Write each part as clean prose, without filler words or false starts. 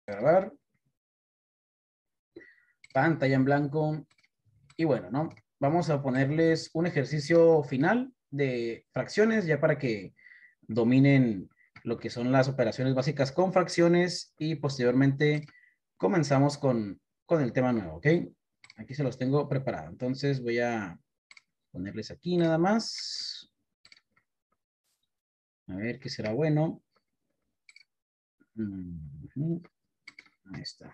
Grabar. Pantalla en blanco. Y bueno, ¿no? Vamos a ponerles un ejercicio final de fracciones ya para que dominen lo que son las operaciones básicas con fracciones y posteriormente comenzamos con el tema nuevo, ¿ok? Aquí se los tengo preparado. Entonces voy a ponerles aquí nada más. A ver qué será bueno. Ahí está.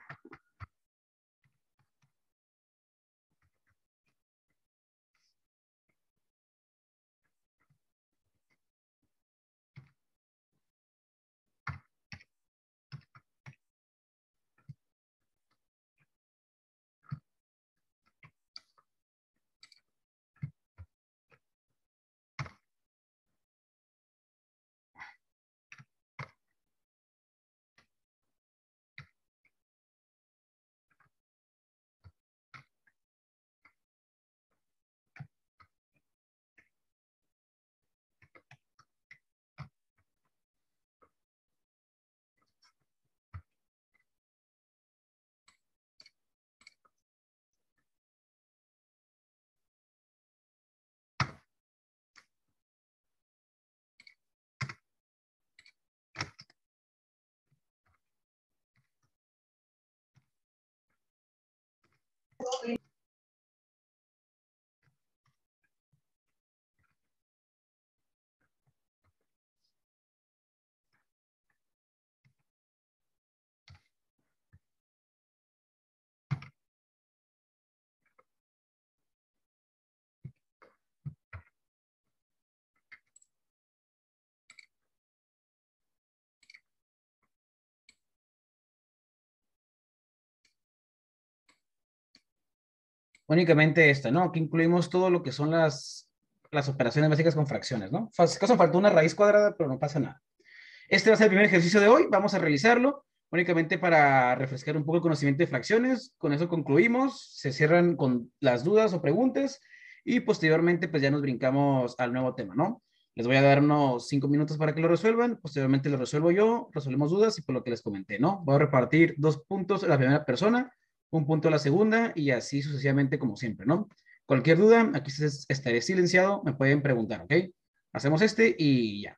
Únicamente esta, ¿no? Aquí incluimos todo lo que son las operaciones básicas con fracciones, ¿no? Acaso faltó una raíz cuadrada, pero no pasa nada. Este va a ser el primer ejercicio de hoy. Vamos a realizarlo únicamente para refrescar un poco el conocimiento de fracciones. Con eso concluimos. Se cierran con las dudas o preguntas y posteriormente pues ya nos brincamos al nuevo tema, ¿no? Les voy a dar unos 5 minutos para que lo resuelvan. Posteriormente lo resuelvo yo, resolvemos dudas y por lo que les comenté, ¿no? Voy a repartir 2 puntos a la primera persona, un punto a la segunda y así sucesivamente como siempre, ¿no? Cualquier duda, aquí estaré silenciado, me pueden preguntar, ¿ok? Hacemos este y ya.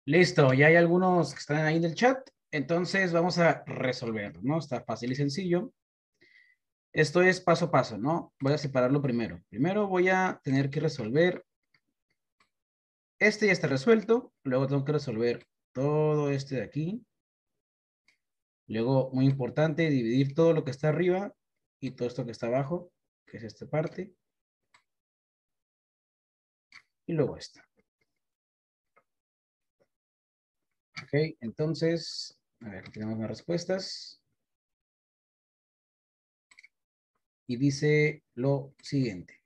Listo, ya hay algunos que están ahí en el chat. Entonces vamos a resolverlo, ¿no? Está fácil y sencillo. Esto es paso a paso, ¿no? Voy a separarlo primero. Primero voy a tener que resolver. Este ya está resuelto. Luego tengo que resolver todo este de aquí. Luego, muy importante, dividir todo lo que está arriba y todo esto que está abajo, que es esta parte. Y luego esta. Ok, entonces, a ver, aquí tenemos más respuestas. Y dice lo siguiente.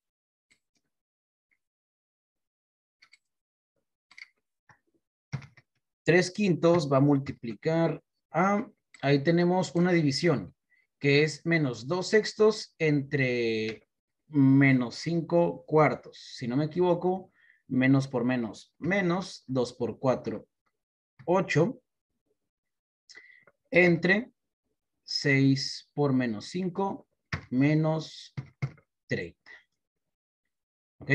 3/5 va a multiplicar a, ahí tenemos una división, que es menos 2/6 entre menos 5/4. Si no me equivoco, menos por menos, menos 2 por 4, 8, entre 6 por menos 5, menos 30. ¿Ok?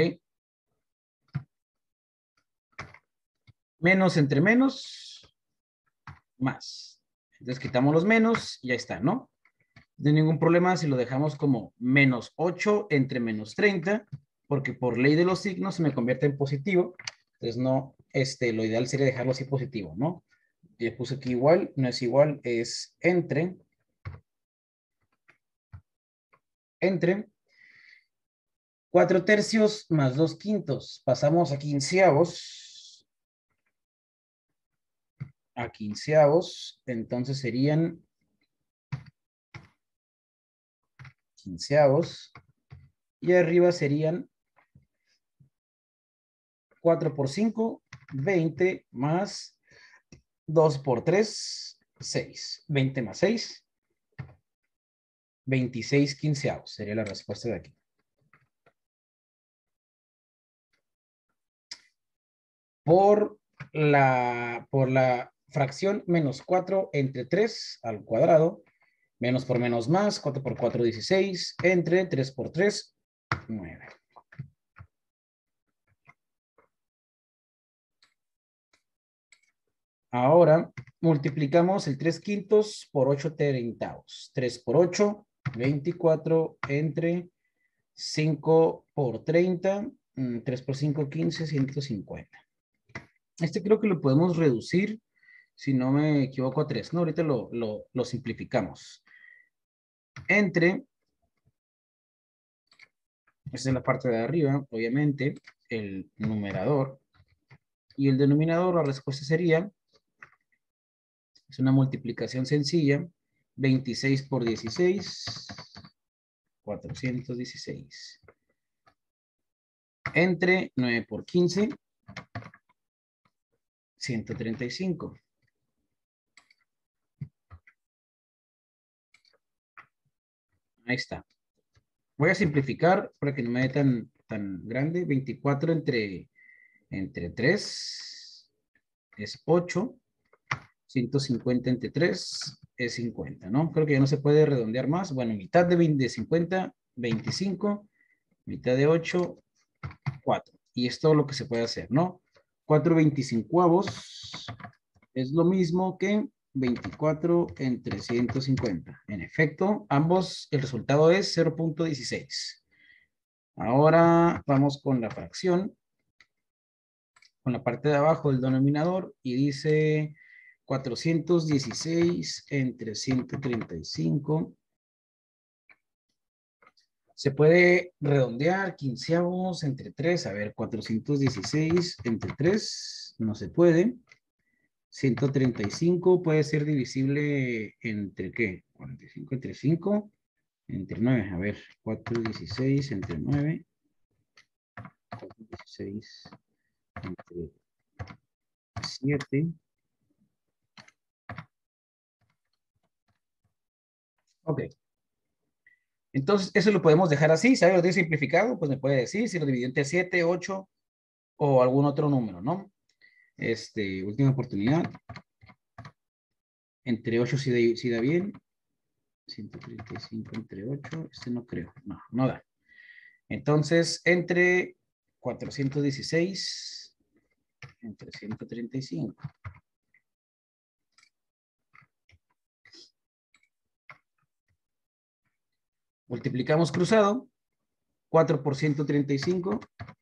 Menos entre menos, más. Entonces quitamos los menos y ya está, ¿no? No hay ningún problema si lo dejamos como menos 8 entre menos 30, porque por ley de los signos se me convierte en positivo. Entonces no, lo ideal sería dejarlo así positivo, ¿no? Le puse aquí igual, no es igual, es entre 4/3 más 2/5. Pasamos a quinceavos. A quinceavos, entonces serían quinceavos. Y arriba serían 4 por 5, 20 más 2 por 3, 6. 20 más 6, 26 quinceavos. Sería la respuesta de aquí. Por la fracción menos 4 entre 3 al cuadrado, menos por menos más, 4 por 4, 16, entre 3 por 3, 9. Ahora multiplicamos el 3/5 por 8/30. 3 por 8, 24, entre 5 por 30, 3 por 5, 15, 150. Este creo que lo podemos reducir, si no me equivoco, a 3, ¿no? Ahorita lo simplificamos. Entre, esta es la parte de arriba, obviamente, el numerador. Y el denominador, la respuesta sería, es una multiplicación sencilla, 26 por 16, 416. Entre 9 por 15, 135. Ahí está. Voy a simplificar para que no me dé tan grande. 24 entre 3 es 8. 150 entre 3 es 50, ¿no? Creo que ya no se puede redondear más. Bueno, mitad de 50, 25. Mitad de 8, 4. Y es todo lo que se puede hacer, ¿no? 4/25 es lo mismo que 24 entre 150. En efecto, ambos, el resultado es 0.16. Ahora vamos con la fracción, con la parte de abajo del denominador, y dice 416 entre 135. Se puede redondear, quinceavos entre 3. A ver, 416 entre 3, no se puede. 135 puede ser divisible entre ¿qué? 45 entre 5, entre 9. A ver, 416 entre 9. 416 entre 7. Ok. Entonces, eso lo podemos dejar así. Si algo lo tiene simplificado, pues me puede decir si lo dividió entre 7, 8 o algún otro número, ¿no? Última oportunidad. Entre 8 si da bien. 135 entre 8. No creo. No da. Entonces, entre 416 entre 135. Multiplicamos cruzado. 4 por 135.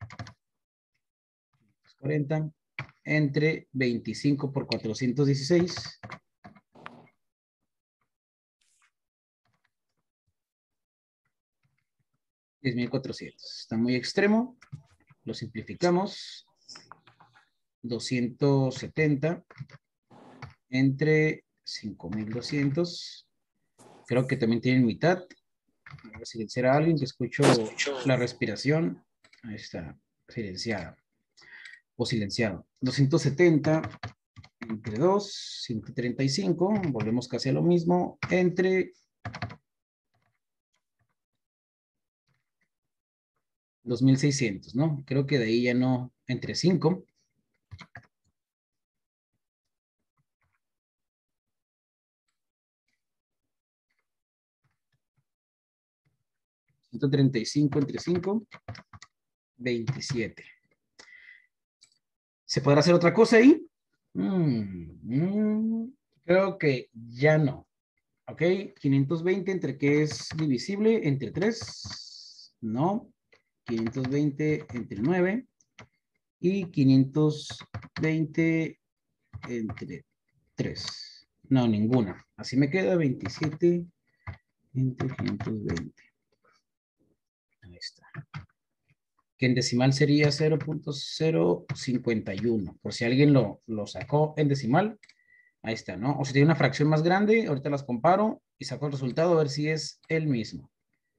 40. Entre 25 por 416. 10,400. Está muy extremo. Lo simplificamos. 270 entre 5,200. Creo que también tienen mitad. Voy a silenciar a alguien que escucho la respiración. Ahí está, silenciada o silenciado. 270 entre 2, 135. Volvemos casi a lo mismo. Entre 2,600, ¿no? Creo que de ahí ya no, entre 5. $135 entre 5, 27. ¿Se podrá hacer otra cosa ahí? Creo que ya no. ¿Ok? 520 entre qué es divisible, entre 3. No. 520 entre 9. Y 520 entre 3. No, ninguna. Así me queda 27 entre 520. Ahí está. Que en decimal sería 0,051. Por si alguien lo sacó en decimal, ahí está, ¿no? O si tiene una fracción más grande, ahorita las comparo y saco el resultado a ver si es el mismo.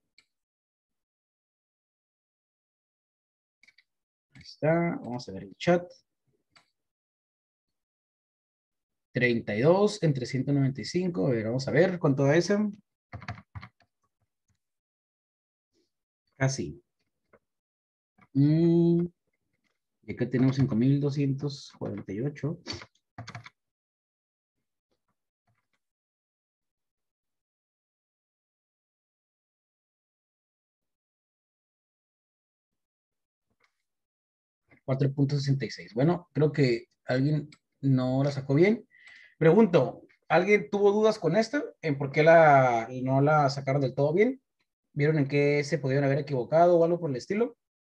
Ahí está, vamos a ver el chat. 32 entre 195, a ver, vamos a ver cuánto da ese. Casi. Y acá tenemos 5,248. 4,66. Bueno, creo que alguien no la sacó bien. Pregunto, ¿alguien tuvo dudas con esta? ¿En por qué no la sacaron del todo bien? ¿Vieron en qué se pudieron haber equivocado o algo por el estilo?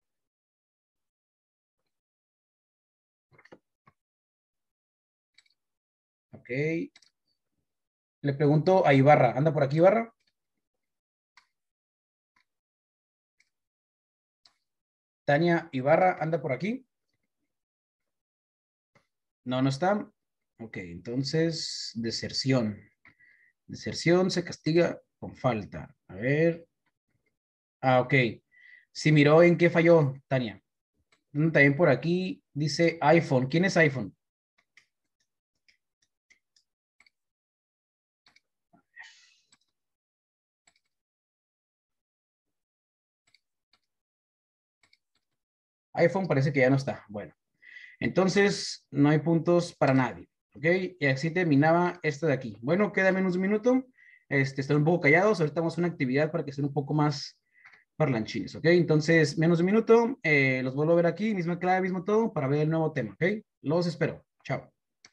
Ok. Le pregunto a Ibarra. ¿Anda por aquí, Ibarra? Tania Ibarra, ¿anda por aquí? No, no está. Ok, entonces, deserción. Deserción se castiga con falta. A ver. Ah, ok. Sí, miró en qué falló, Tania. También por aquí dice iPhone. ¿Quién es iPhone? iPhone parece que ya no está. Bueno, entonces no hay puntos para nadie. ¿Ok? Y así terminaba este de aquí. Bueno, queda menos de un minuto. Están un poco callados. Ahorita vamos a una actividad para que estén un poco más parlanchines. ¿Ok? Entonces, menos de un minuto. Los vuelvo a ver aquí, misma clave, mismo todo, para ver el nuevo tema. ¿Ok? Los espero. Chao.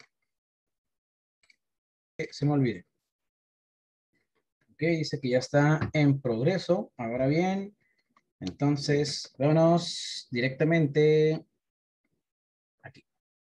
Se me olvide. Ok, dice que ya está en progreso. Ahora bien, entonces, vámonos directamente aquí.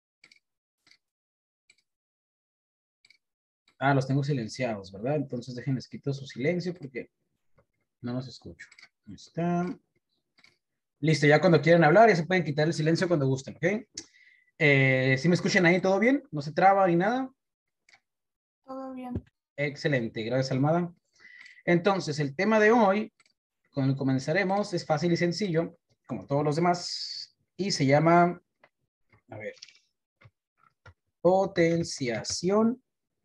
Ah, los tengo silenciados, ¿verdad? Entonces déjenles quito su silencio porque no los escucho. Ahí está. Listo, ya cuando quieran hablar ya se pueden quitar el silencio cuando gusten, ¿ok? ¿Sí me escuchan ahí todo bien? ¿No se traba ni nada? Todo bien. Excelente, gracias Almada. Entonces, el tema de hoy, con el que comenzaremos, es fácil y sencillo, como todos los demás, y se llama, a ver, potenciación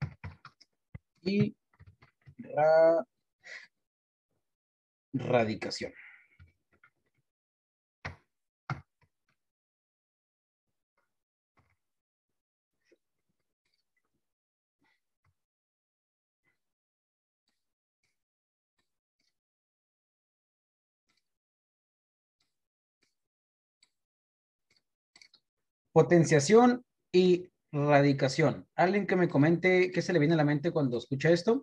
y radicación. Potenciación y radicación. ¿Alguien que me comente qué se le viene a la mente cuando escucha esto?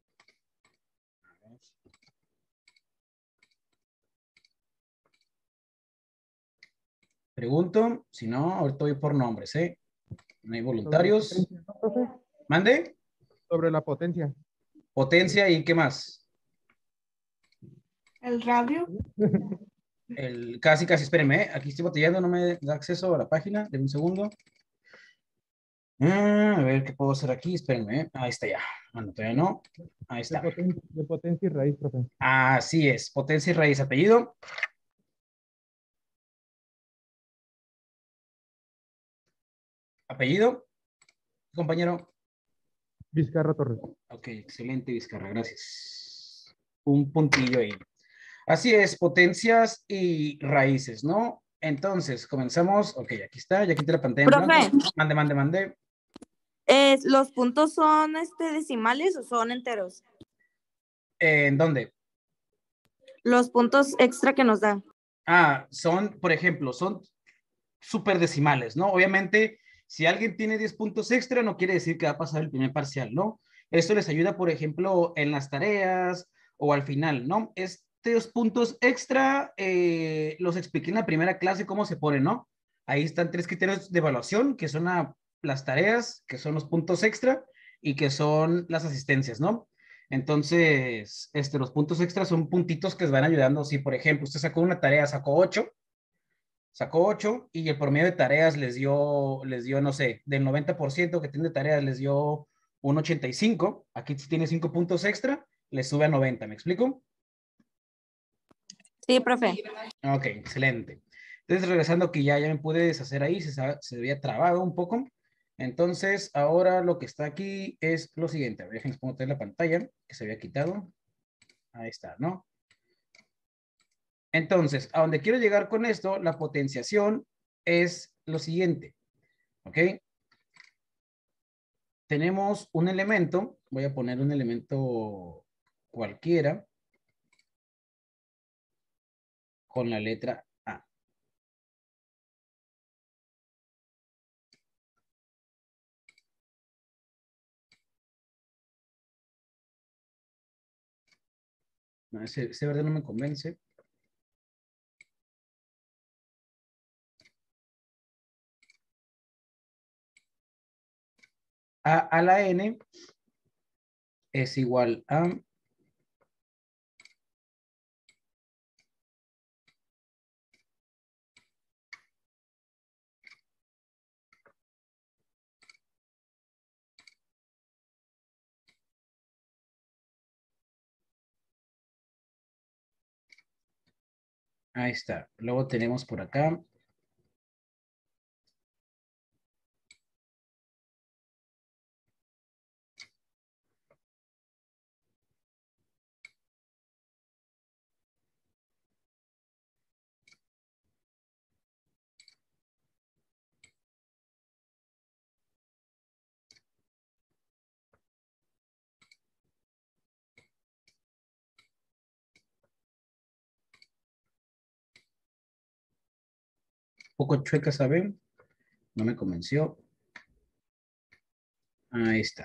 Pregunto, si no, ahorita voy por nombres, ¿eh? No hay Sobre la voluntarios. potencia, ¿no, profe? ¿Mande? Sobre la potencia. Potencia y ¿qué más? El radio. Casi, espérenme, ¿eh? Aquí estoy batallando, no me da acceso a la página, de un segundo. A ver qué puedo hacer aquí, espérenme, ¿eh? Ahí está ya. Ah, no, todavía no. Ahí está. De potencia y raíz, profe. Así es, potencia y raíz, apellido. Apellido, compañero. Vizcarra Torres. Ok, excelente, Vizcarra, gracias. Un puntillo ahí. Así es, potencias y raíces, ¿no? Entonces, comenzamos. Ok, aquí está, ya quité la pantalla en Profe, blanco. Mande. ¿los puntos son decimales o son enteros? ¿En dónde? Los puntos extra que nos dan. Son, por ejemplo, son superdecimales, ¿no? Obviamente, si alguien tiene 10 puntos extra, no quiere decir que va a pasar el primer parcial, ¿no? Esto les ayuda, por ejemplo, en las tareas o al final, ¿no? Estos puntos extra los expliqué en la primera clase cómo se ponen, ¿no? Ahí están 3 criterios de evaluación, que son las tareas, que son los puntos extra y que son las asistencias, ¿no? Entonces, los puntos extra son puntitos que les van ayudando. Si, por ejemplo, usted sacó una tarea, sacó 8 y el promedio de tareas les dio, no sé, del 90% que tiene de tareas les dio un 85. Aquí si tiene 5 puntos extra, le sube a 90. ¿Me explico? Sí, profe. Ok, excelente. Entonces, regresando aquí, ya me pude deshacer ahí, se había trabado un poco. Entonces, ahora lo que está aquí es lo siguiente. A ver, déjenme poner la pantalla que se había quitado. Ahí está, ¿no? Entonces, a donde quiero llegar con esto, la potenciación es lo siguiente. ¿Ok? Tenemos un elemento, voy a poner un elemento cualquiera con la letra A. No, ese verde no me convence. A la N es igual a ahí está. Luego tenemos por acá poco chueca, ¿saben? No me convenció. Ahí está.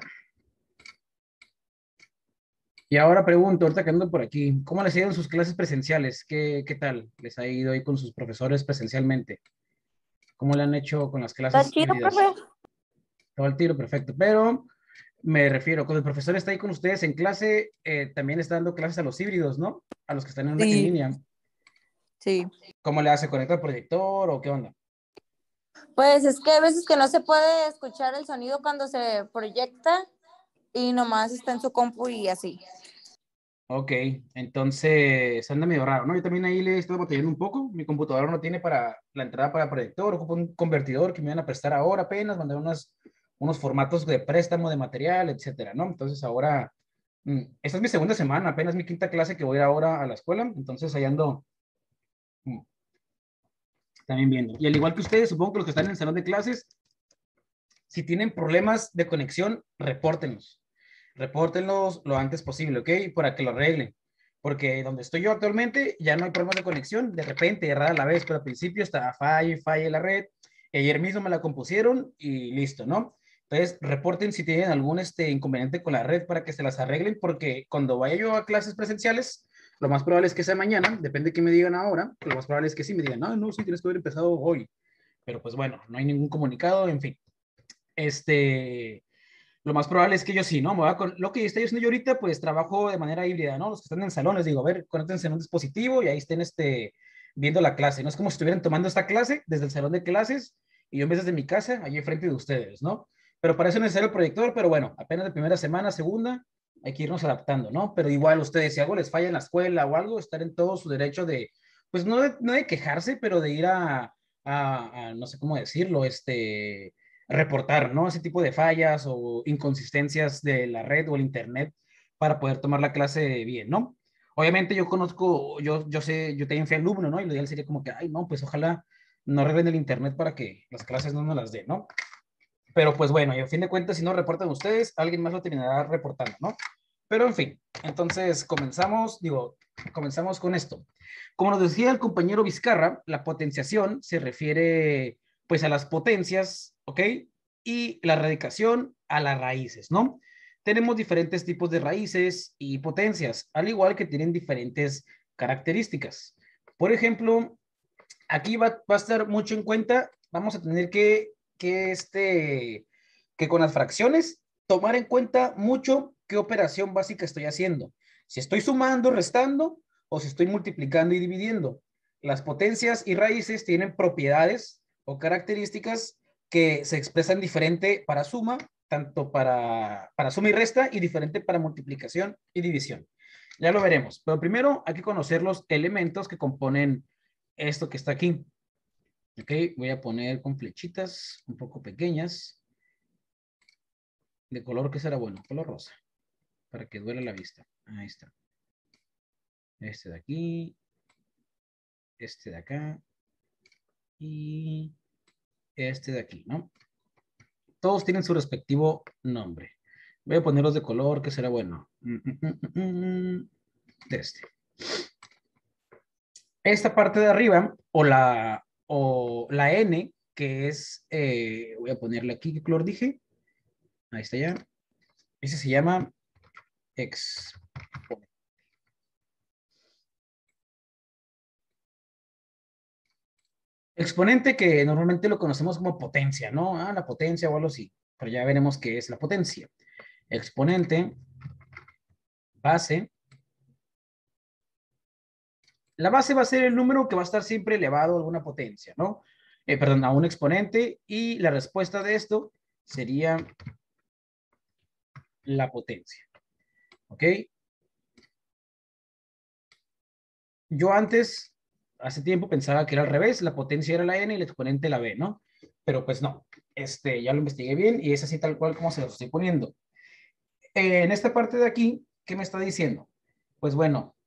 Y ahora pregunto, ahorita que ando por aquí, ¿cómo les ha ido en sus clases presenciales? ¿Qué tal les ha ido ahí con sus profesores presencialmente? ¿Cómo le han hecho con las ¿Está clases chido, híbridas? profe? Todo al tiro, perfecto. Pero me refiero, cuando el profesor está ahí con ustedes en clase, también está dando clases a los híbridos, ¿no? A los que están en Sí. línea. Sí. ¿Cómo le hace? ¿Conecta el proyector o qué onda? Pues es que a veces que no se puede escuchar el sonido cuando se proyecta y nomás está en su compu y así. Ok, entonces anda medio raro, ¿no? Yo también ahí le estoy batallando un poco. Mi computadora no tiene para la entrada para proyector, ocupo un convertidor que me van a prestar ahora apenas, mandar unos formatos de préstamo de material, etcétera, ¿no? Entonces ahora, esta es mi segunda semana, apenas mi quinta clase que voy a ir ahora a la escuela, entonces ahí ando mm, también viendo. Y al igual que ustedes, supongo que los que están en el salón de clases, si tienen problemas de conexión, repórtenlos lo antes posible, ¿ok? Para que lo arreglen. Porque donde estoy yo actualmente ya no hay problemas de conexión, de repente, rara la vez, pero al principio estaba falla la red. Ayer mismo me la compusieron y listo, ¿no? Entonces, reporten si tienen algún inconveniente con la red para que se las arreglen, porque cuando vaya yo a clases presenciales, lo más probable es que sea mañana, depende de qué me digan ahora, pero lo más probable es que sí me digan, no, no, sí tienes que haber empezado hoy. Pero pues bueno, no hay ningún comunicado, en fin. Lo más probable es que yo sí, ¿no? Lo que estoy haciendo yo ahorita, pues trabajo de manera híbrida, ¿no? Los que están en el salón, les digo, a ver, conéctense en un dispositivo y ahí estén viendo la clase. No es como si estuvieran tomando esta clase desde el salón de clases y yo en vez desde mi casa, allí enfrente de ustedes, ¿no? Pero para eso es necesario el proyector, pero bueno, apenas de primera semana, segunda, hay que irnos adaptando, ¿no? Pero igual ustedes, si algo les falla en la escuela o algo, estar en todo su derecho de, pues no de quejarse, pero de ir no sé cómo decirlo, reportar, ¿no? Ese tipo de fallas o inconsistencias de la red o el internet para poder tomar la clase bien, ¿no? Obviamente yo conozco, yo sé, yo también fui alumno, ¿no? Y lo ideal sería como que, ay, no, pues ojalá no arreglen el internet para que las clases no nos las den, ¿no? Pero pues bueno, y a fin de cuentas, si no reportan ustedes, alguien más lo terminará reportando, ¿no? Pero en fin, entonces comenzamos con esto. Como nos decía el compañero Vizcarra, la potenciación se refiere pues a las potencias, ¿ok? Y la radicación a las raíces, ¿no? Tenemos diferentes tipos de raíces y potencias, al igual que tienen diferentes características. Por ejemplo, aquí va a estar mucho en cuenta, vamos a tener que con las fracciones tomar en cuenta mucho qué operación básica estoy haciendo. Si estoy sumando, restando o si estoy multiplicando y dividiendo. Las potencias y raíces tienen propiedades o características que se expresan diferente para suma, tanto para suma y resta y diferente para multiplicación y división. Ya lo veremos, pero primero hay que conocer los elementos que componen esto que está aquí. Ok, voy a poner con flechitas un poco pequeñas. ¿De color qué será bueno? Color rosa, para que duele la vista. Ahí está. Este de aquí, este de acá y este de aquí, ¿no? Todos tienen su respectivo nombre. Voy a ponerlos de color que será bueno. De este. Esta parte de arriba, o la N, que es, voy a ponerle aquí, ¿qué color dije? Ahí está ya. Ese se llama exponente. Exponente que normalmente lo conocemos como potencia, ¿no? Ah, la potencia o algo así. Pero ya veremos qué es la potencia. Exponente, base. La base va a ser el número que va a estar siempre elevado a alguna potencia, ¿no? Perdón, a un exponente. Y la respuesta de esto sería la potencia. ¿Ok? Yo antes, hace tiempo, pensaba que era al revés. La potencia era la N y el exponente la B, ¿no? Pero pues no. Ya lo investigué bien y es así tal cual como se lo estoy poniendo. En esta parte de aquí, ¿qué me está diciendo? Pues bueno,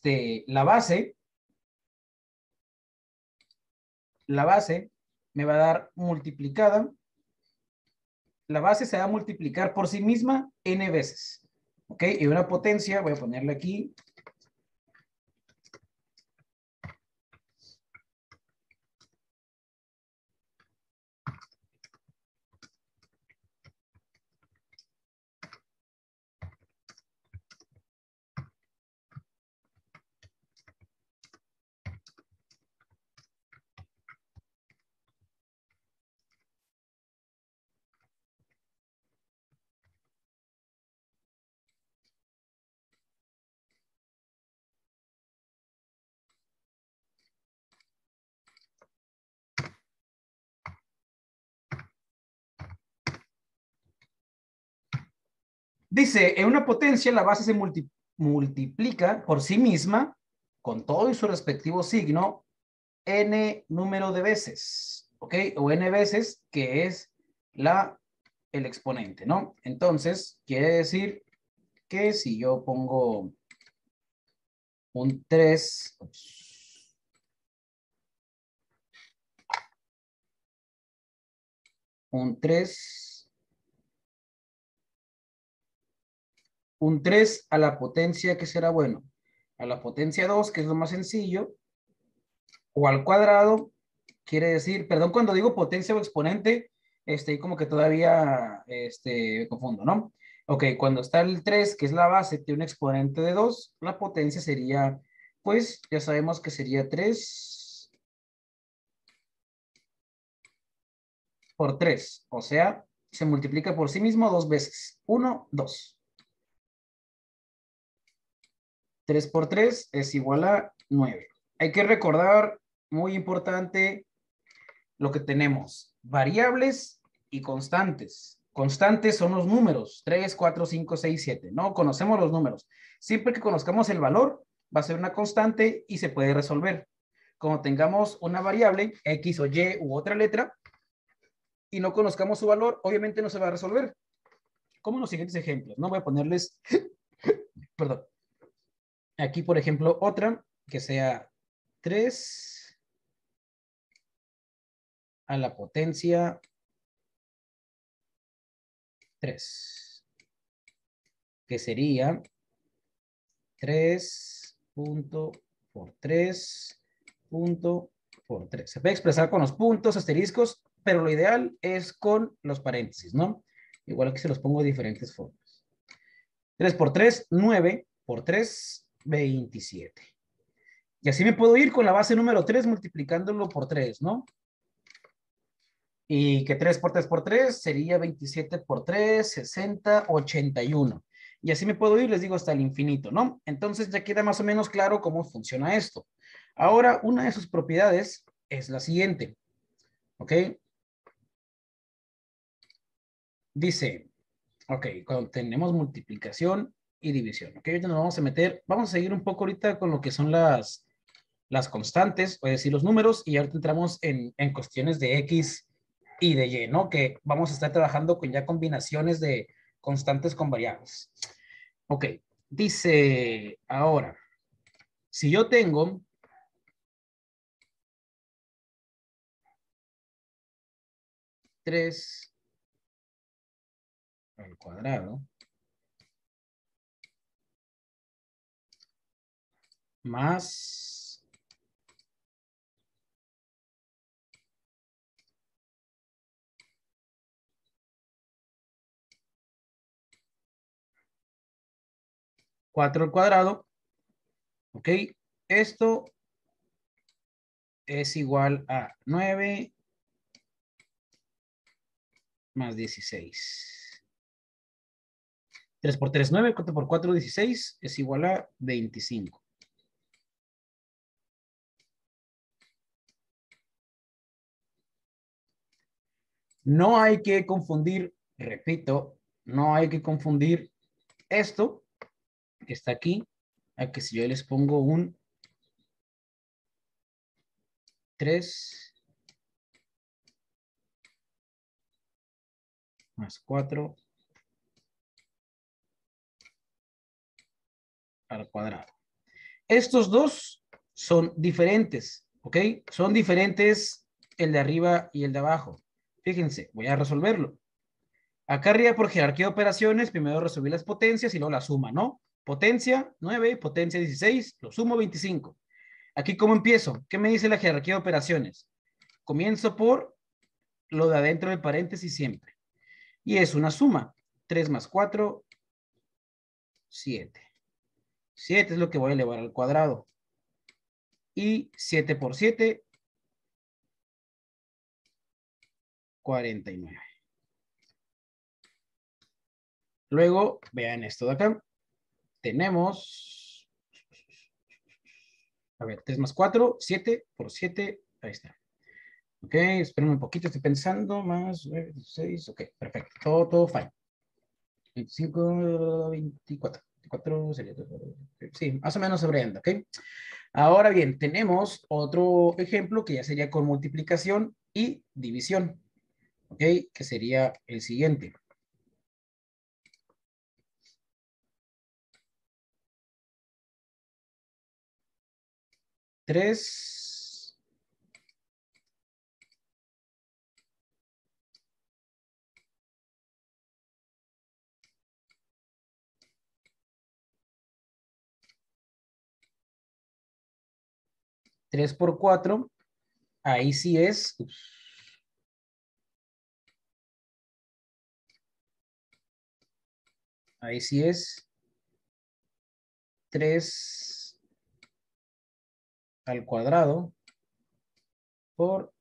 la base me va a dar multiplicada. La base se va a multiplicar por sí misma n veces. ¿Ok? Y una potencia, voy a ponerle aquí. Dice, en una potencia la base se multiplica por sí misma con todo y su respectivo signo n número de veces, ¿ok? O n veces, que es el exponente, ¿no? Entonces, quiere decir que si yo pongo un 3, un 3 a la potencia, ¿qué será bueno? A la potencia 2, que es lo más sencillo, o al cuadrado quiere decir, perdón, cuando digo potencia o exponente, como que todavía, me confundo, ¿no? Ok, cuando está el 3, que es la base, tiene un exponente de 2, la potencia sería, pues, ya sabemos que sería 3 por 3, o sea, se multiplica por sí mismo 2 veces. 1, 2. 3 por 3 es igual a 9. Hay que recordar, muy importante, lo que tenemos. Variables y constantes. Constantes son los números. 3, 4, 5, 6, 7. No conocemos los números. Siempre que conozcamos el valor, va a ser una constante y se puede resolver. Como tengamos una variable, X o Y u otra letra, y no conozcamos su valor, obviamente no se va a resolver. Como en los siguientes ejemplos. No voy a ponerles, perdón. Aquí, por ejemplo, otra que sea 3 a la potencia 3, que sería 3 punto por 3 punto por 3. Se puede expresar con los puntos, asteriscos, pero lo ideal es con los paréntesis, ¿no? Igual aquí se los pongo de diferentes formas. 3 por 3, 9 por 3, 27. Y así me puedo ir con la base número 3 multiplicándolo por 3, ¿no? Y que 3 por 3 por 3 sería 27 por 3, 60, 81. Y así me puedo ir, les digo, hasta el infinito, ¿no? Entonces ya queda más o menos claro cómo funciona esto. Ahora, una de sus propiedades es la siguiente, ¿ok? Dice, ok, cuando tenemos multiplicación y división, ¿ok? Ahorita nos vamos a meter, vamos a seguir un poco ahorita con lo que son las constantes, es decir, los números, y ahorita entramos en cuestiones de X y de Y, ¿no? Que vamos a estar trabajando con ya combinaciones de constantes con variables. Ok, dice ahora, si yo tengo tres al cuadrado más 4 al cuadrado, ok, esto es igual a 9 más 16. 3 por 3, 9, 4 por 4, 16, es igual a 25. No hay que confundir, repito, no hay que confundir esto que está aquí, a que si yo les pongo un 3 más 4 al cuadrado. Estos dos son diferentes, ¿ok? Son diferentes el de arriba y el de abajo. Fíjense, voy a resolverlo. Acá arriba por jerarquía de operaciones, primero resolví las potencias y luego la suma, ¿no? Potencia 9, potencia 16, lo sumo 25. Aquí, ¿cómo empiezo? ¿Qué me dice la jerarquía de operaciones? Comienzo por lo de adentro del paréntesis siempre. Y es una suma. 3 más 4, 7. 7 es lo que voy a elevar al cuadrado. Y 7 por 7, 49. Luego, vean esto de acá. Tenemos, a ver, 3 más 4, 7 por 7, ahí está. Ok, espérenme un poquito, estoy pensando, más 9, 16, ok, perfecto, todo fine. 25, 24, 24 sería, sí, más o menos sobre anda, ok. Ahora bien, tenemos otro ejemplo que ya sería con multiplicación y división, ok, que sería el siguiente. 3 3 por 4 ahí sí es, ahí sí es 3 al cuadrado por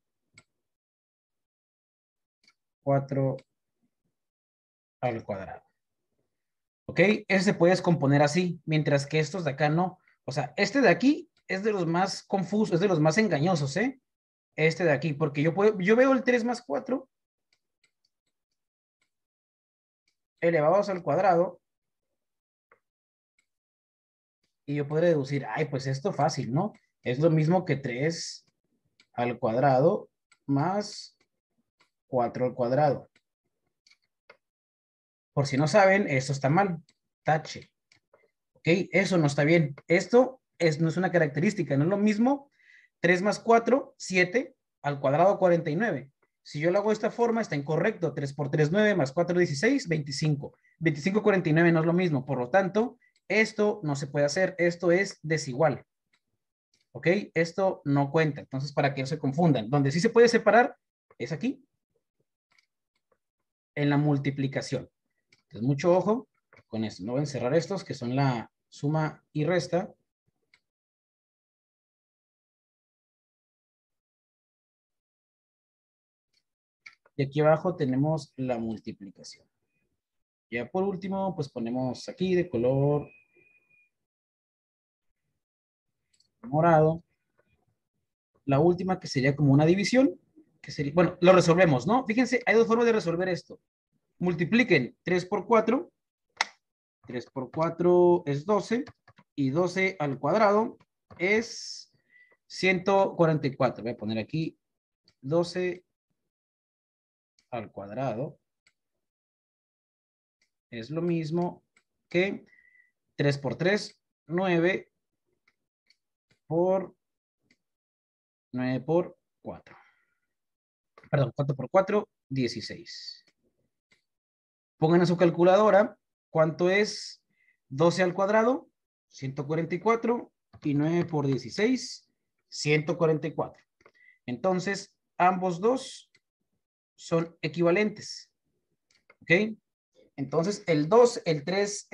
4 al cuadrado. ¿Ok? Ese se puede descomponer así, mientras que estos de acá no. O sea, este de aquí es de los más confusos, es de los más engañosos, ¿eh? Este de aquí, porque yo veo el 3 más 4 elevados al cuadrado y yo podré deducir, ay, pues esto fácil, ¿no? Es lo mismo que 3 al cuadrado más 4 al cuadrado. Por si no saben, esto está mal. Tache. ¿Ok? Eso no está bien. Esto no es una característica, no es lo mismo. 3 más 4, 7 al cuadrado 49. Si yo lo hago de esta forma, está incorrecto. 3 por 3, 9 más 4, 16, 25. 25, 49 no es lo mismo. Por lo tanto, esto no se puede hacer. Esto es desigual. ¿Ok? Esto no cuenta. Entonces, para que no se confundan. Donde sí se puede separar es aquí. En la multiplicación. Entonces, mucho ojo con esto. No voy a encerrar estos que son la suma y resta. Y aquí abajo tenemos la multiplicación. Ya por último, pues ponemos aquí de color morado. La última que sería como una división. Que sería, bueno, lo resolvemos, ¿no? Fíjense, hay dos formas de resolver esto. Multipliquen 3 por 4. 3 por 4 es 12. Y 12 al cuadrado es 144. Voy a poner aquí 12 al cuadrado es lo mismo que 3 por 3, 9 por 9 por 4. Perdón, 4 por 4, 16. Pongan en su calculadora cuánto es 12 al cuadrado, 144, y 9 por 16, 144. Entonces, ambos dos son equivalentes. ¿Ok? Entonces, el 2, el 3,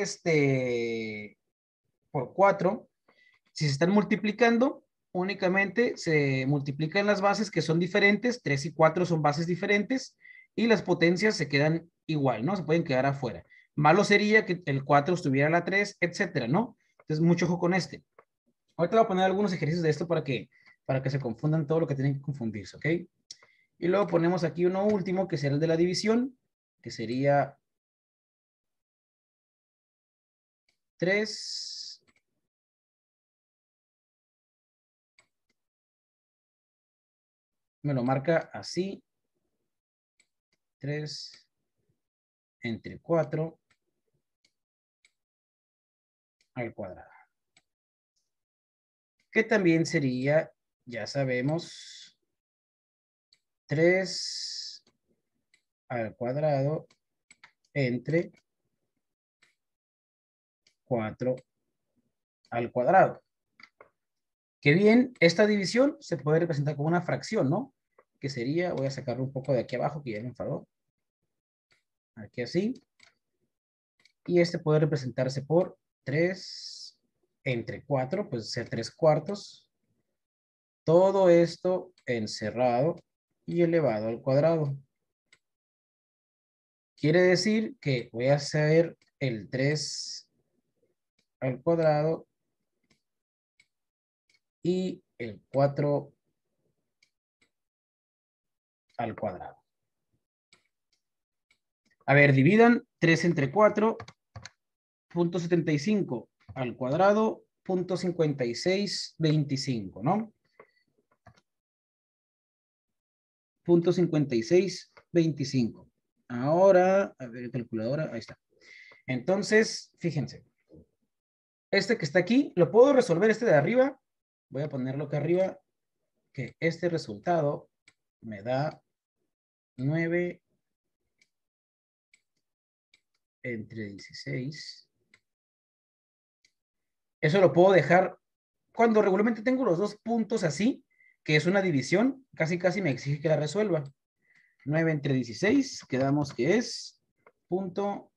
por 4, si se están multiplicando, únicamente se multiplican las bases que son diferentes, 3 y 4 son bases diferentes, y las potencias se quedan igual, ¿no? Se pueden quedar afuera. Malo sería que el 4 estuviera a la 3, etcétera, ¿no? Entonces, mucho ojo con este. Ahorita voy a poner algunos ejercicios de esto para que se confundan todo lo que tienen que confundirse, ¿ok? Y luego ponemos aquí uno último, que será el de la división, que sería 3 me lo marca así, 3 entre 4 al cuadrado. Que también sería, ya sabemos, 3 al cuadrado entre 4 al cuadrado. Que bien, esta división se puede representar como una fracción, ¿no? Que sería, voy a sacarlo un poco de aquí abajo, que ya me enfadó. Aquí así. Y este puede representarse por 3 entre 4, pues ser 3 cuartos. Todo esto encerrado y elevado al cuadrado. Quiere decir que voy a hacer el 3 al cuadrado y el 4 al cuadrado. A ver, dividan 3 entre 4, 0.75 al cuadrado, 0.5625, ¿no? 0.5625. Ahora, a ver, calculadora, ahí está. Entonces, fíjense. Este que está aquí, lo puedo resolver este de arriba. Voy a ponerlo acá arriba, que este resultado me da 9 entre 16. Eso lo puedo dejar cuando regularmente tengo los dos puntos así, que es una división, casi me exige que la resuelva. 9 entre 16, quedamos que es punto.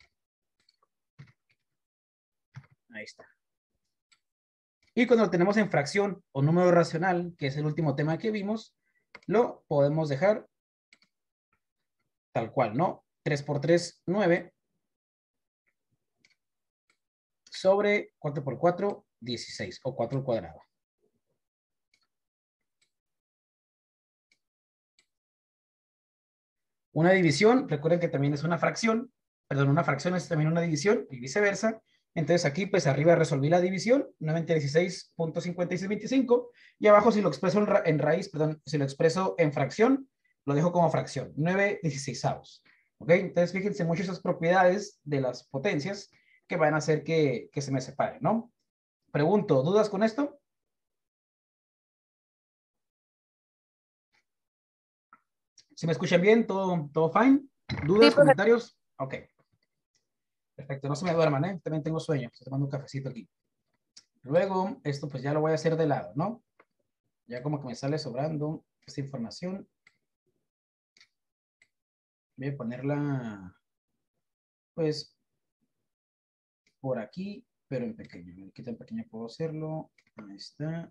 Ahí está. Y cuando lo tenemos en fracción o número racional, que es el último tema que vimos, lo podemos dejar tal cual, ¿no? 3 por 3, 9. Sobre 4 por 4, 16 o 4 al cuadrado. Una división, recuerden que también es una fracción, perdón, una fracción es también una división y viceversa. Entonces aquí pues arriba resolví la división, 9 entre 16.5625 y abajo si lo expreso en raíz, perdón, si lo expreso en fracción, lo dejo como fracción, 9/16. ¿Ok? Entonces fíjense mucho esas propiedades de las potencias que van a hacer que se me separe, ¿no? Pregunto, ¿dudas con esto? ¿Si me escuchan bien? ¿Todo fine? ¿Dudas, Sí, comentarios? Ok. Perfecto, no se me duerman, ¿eh? También tengo sueño. Estoy tomando un cafecito aquí. Luego, esto pues ya lo voy a hacer de lado, ¿no? Ya como que me sale sobrando esta información. Voy a ponerla, pues, por aquí, pero en pequeño. ¿Qué tan pequeño puedo hacerlo? Ahí está.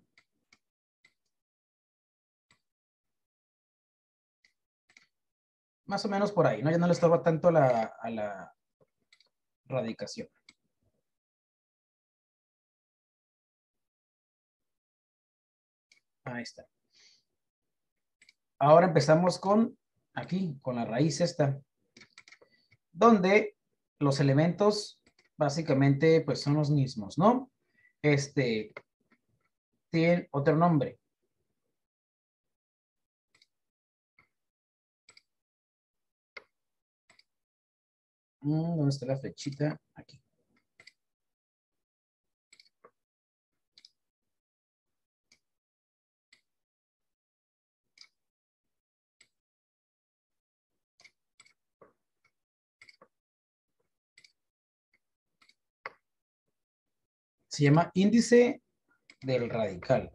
Más o menos por ahí, ¿no? Ya no le estorba tanto a la radicación. Ahí está. Ahora empezamos con, aquí, con la raíz esta, donde los elementos básicamente pues son los mismos, ¿no? Tienen otro nombre. ¿Dónde está la flechita? Aquí. Se llama índice del radical.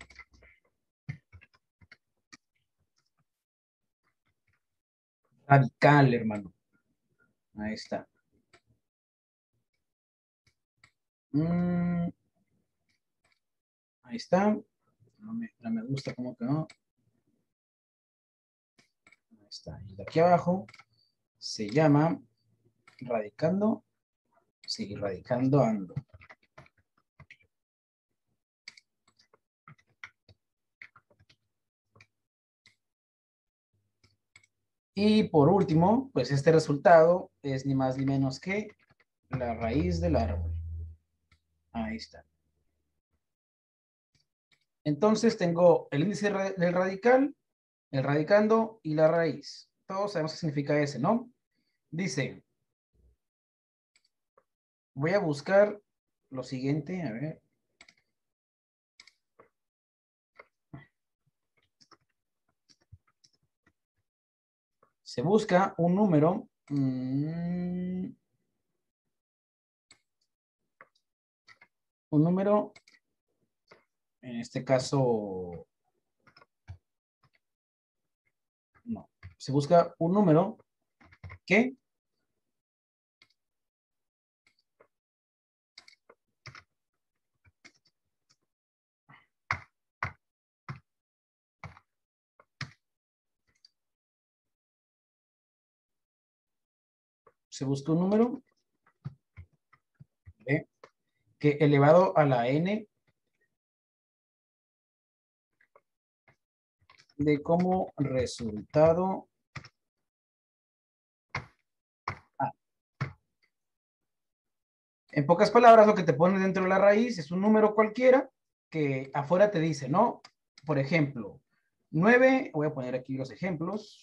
Radical, hermano. Ahí está. Ahí está. No me gusta cómo quedó. Ahí está. Y de aquí abajo se llama radicando. Sí, radicando ando. Y por último, pues este resultado es ni más ni menos que la raíz del árbol. Ahí está. Entonces tengo el índice del radical, el radicando y la raíz. Todos sabemos qué significa ese, ¿no? Dice, voy a buscar lo siguiente, a ver. Se busca un número. Un número, en este caso, no. Se busca un número que que elevado a la n de como resultado a. En pocas palabras, lo que te pone dentro de la raíz es un número cualquiera que afuera te dice, ¿no? Por ejemplo, 9, voy a poner aquí los ejemplos.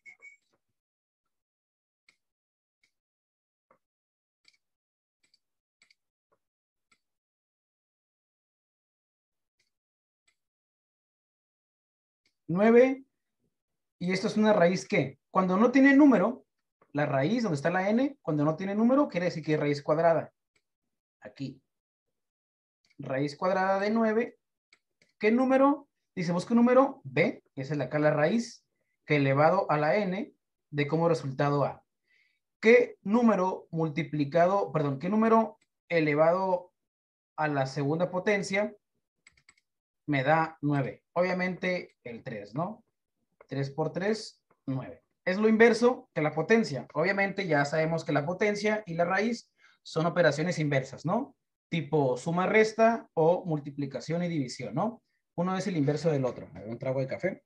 ¿9? Y esto es una raíz que, cuando no tiene número, la raíz donde está la n, cuando no tiene número, quiere decir que es raíz cuadrada. Aquí. Raíz cuadrada de 9. ¿Qué número Dice, busca un número b, que es acá la raíz, que elevado a la n de como resultado a. ¿Qué número multiplicado, perdón, qué número elevado a la segunda potencia me da 9? Obviamente el 3, ¿no? 3 por 3, 9. Es lo inverso que la potencia. Obviamente ya sabemos que la potencia y la raíz son operaciones inversas, ¿no? Tipo suma, resta o multiplicación y división, ¿no? Uno es el inverso del otro. Me doy un trago de café.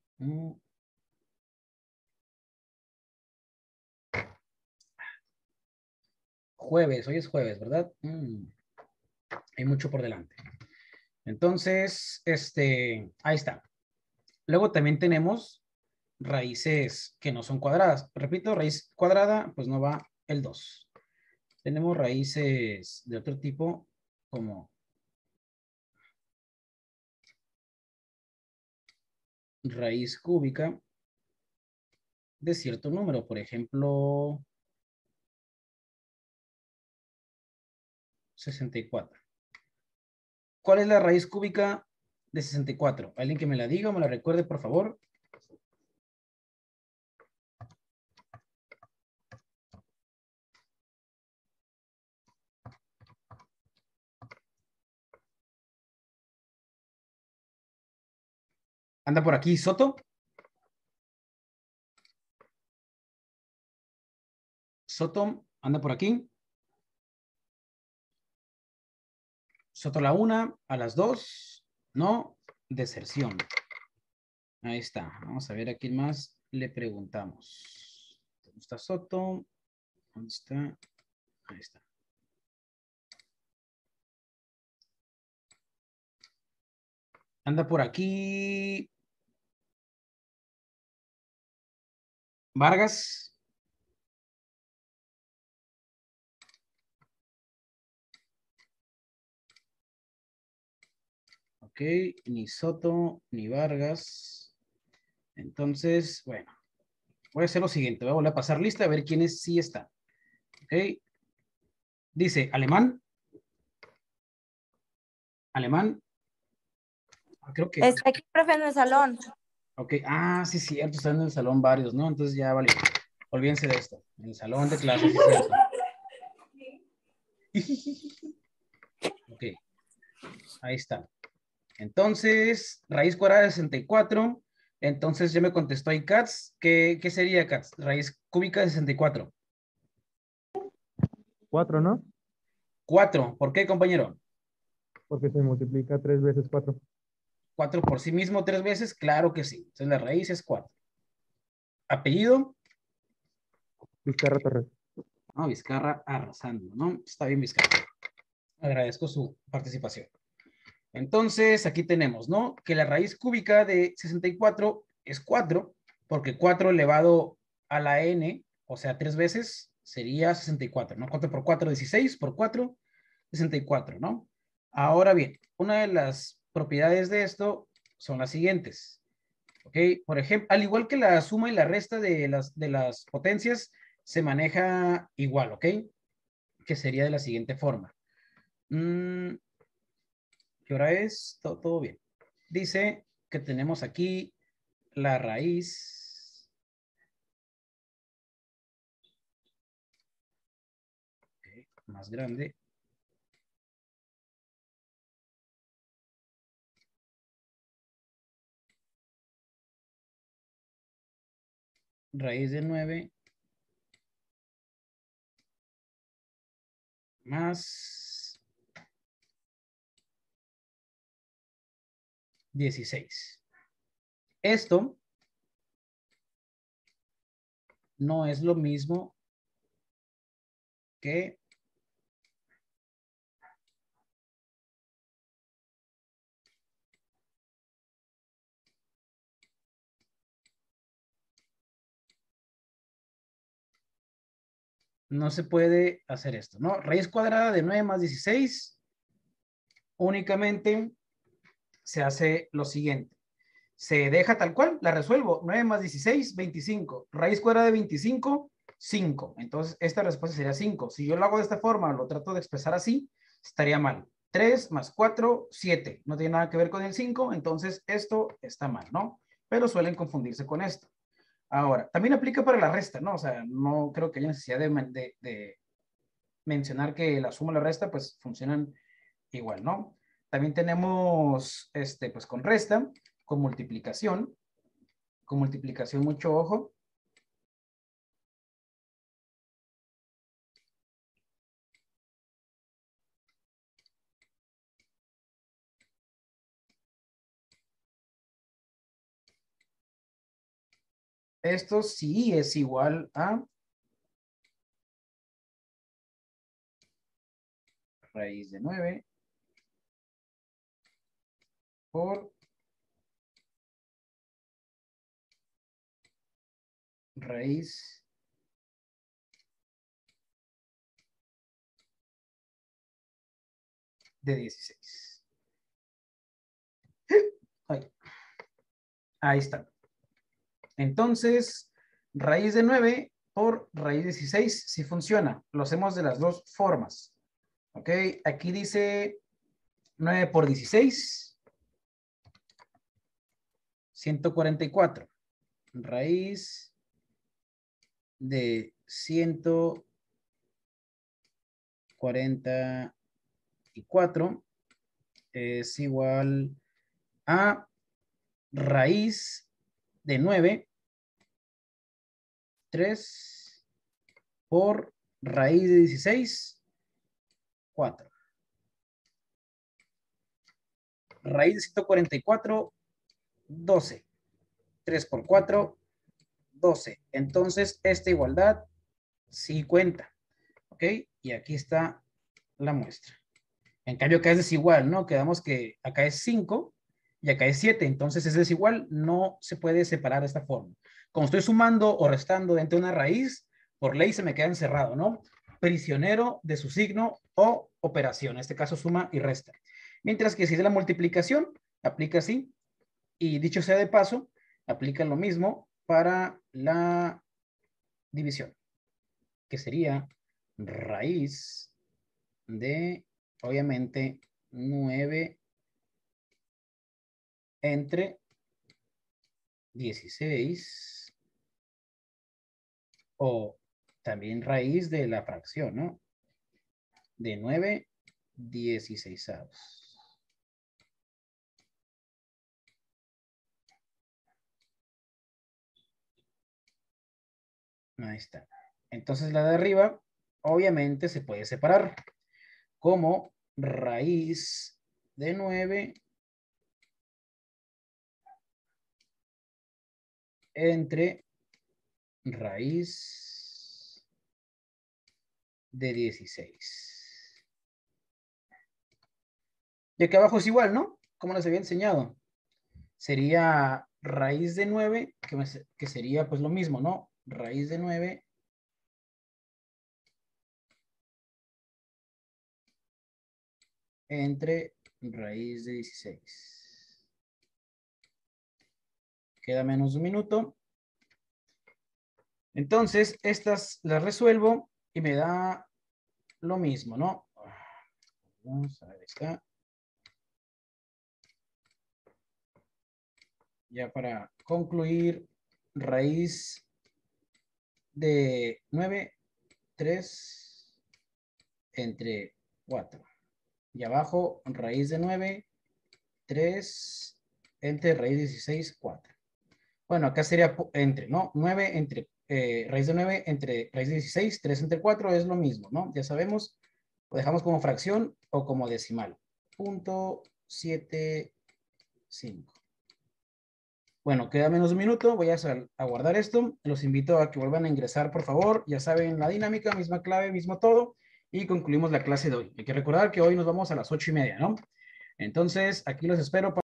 Jueves, hoy es jueves, ¿verdad? Hay mucho por delante. Entonces, ahí está. Luego también tenemos raíces que no son cuadradas. Repito, raíz cuadrada, pues no va el 2. Tenemos raíces de otro tipo, como raíz cúbica de cierto número. Por ejemplo, 64. ¿Cuál es la raíz cúbica de 64? ¿Alguien que me la diga o me la recuerde, por favor? ¿Anda por aquí Soto? Soto, ¿anda por aquí? Soto a la 1, a las 2, no, deserción. Ahí está. Vamos a ver a quién más le preguntamos. ¿Dónde está Soto? ¿Dónde está? Ahí está. Anda por aquí Vargas. Ok, ni Soto, ni Vargas. Entonces, bueno, voy a hacer lo siguiente. Voy a volver a pasar lista a ver quiénes sí están. Ok. Dice, alemán. Alemán. Creo que... Está aquí, profe, en el salón. Ok, sí, cierto, están en el salón varios, ¿no? Entonces ya vale. Olvídense de esto. En el salón de clases, sí, cierto. Ok, ahí está. Entonces, raíz cuadrada de 64. Entonces ya me contestó ahí Katz. ¿Qué sería Katz? Raíz cúbica de 64. 4, ¿no? 4. ¿Por qué, compañero? Porque se multiplica 3 veces 4. 4 por sí mismo 3 veces. Claro que sí. Entonces la raíz es 4. Apellido. Vizcarra Torres. Vizcarra arrasando, ¿no? Está bien, Vizcarra. Agradezco su participación. Entonces, aquí tenemos, ¿no? Que la raíz cúbica de 64 es 4, porque 4 elevado a la n, o sea, 3 veces, sería 64, ¿no? 4 por 4, 16, por 4, 64, ¿no? Ahora bien, una de las propiedades de esto son las siguientes, ¿ok? Por ejemplo, al igual que la suma y la resta de las potencias, se maneja igual, ¿ok? Que sería de la siguiente forma. ¿Qué hora es? Todo bien. Dice que tenemos aquí la raíz. Okay, más grande. Raíz de 9 más 16. Esto no es lo mismo que no se puede hacer esto, ¿no? Raíz cuadrada de 9 más 16 únicamente se hace lo siguiente. Se deja tal cual, la resuelvo. 9 más 16, 25. Raíz cuadrada de 25, 5. Entonces, esta respuesta sería 5. Si yo lo hago de esta forma, lo trato de expresar así, estaría mal. 3 más 4, 7. No tiene nada que ver con el 5, entonces esto está mal, ¿no? Pero suelen confundirse con esto. Ahora, también aplica para la resta, ¿no? O sea, no creo que haya necesidad de mencionar que la suma y la resta, pues, funcionan igual, ¿no? También tenemos, pues, con resta, con multiplicación. Con multiplicación, mucho ojo. Esto sí es igual a raíz de 9 por raíz de 16. Ahí está. Entonces, raíz de 9 por raíz de 16 sí funciona. Lo hacemos de las dos formas. ¿Ok? Aquí dice 9 por 16. 144. Raíz de 144 es igual a raíz de 9, 3 por raíz de 16, 4. Raíz de 144, 12. 3 por 4, 12. Entonces, esta igualdad sí cuenta. ¿Ok? Y aquí está la muestra. En cambio, acá es desigual, ¿no? Quedamos que acá es 5 y acá es 7. Entonces, es desigual. No se puede separar de esta forma. Como estoy sumando o restando dentro de una raíz, por ley se me queda encerrado, ¿no? Prisionero de su signo o operación. En este caso, suma y resta. Mientras que si es de la multiplicación, aplica así. Y dicho sea de paso, aplica lo mismo para la división, que sería raíz de, obviamente, 9 entre 16, o también raíz de la fracción, ¿no? De 9 16avos. Ahí está. Entonces la de arriba, obviamente, se puede separar como raíz de 9 entre raíz de 16. Y aquí abajo es igual, ¿no? Como les había enseñado. Sería raíz de 9, que sería pues lo mismo, ¿no? Raíz de 9 entre raíz de 16. Queda menos de un minuto. Entonces, estas las resuelvo y me da lo mismo, ¿no? Vamos a ver acá. Ya para concluir, raíz de 9, 3 entre 4. Y abajo, raíz de 9, 3 entre raíz de 16, 4. Bueno, acá sería entre, ¿no? 9 entre, raíz de 9 entre raíz de 16, 3 entre 4 es lo mismo, ¿no? Ya sabemos, lo dejamos como fracción o como decimal. 0.75. Bueno, queda menos de un minuto. Voy a guardar esto. Los invito a que vuelvan a ingresar, por favor. Ya saben la dinámica, misma clave, mismo todo. Y concluimos la clase de hoy. Hay que recordar que hoy nos vamos a las 8:30, ¿no? Entonces, aquí los espero.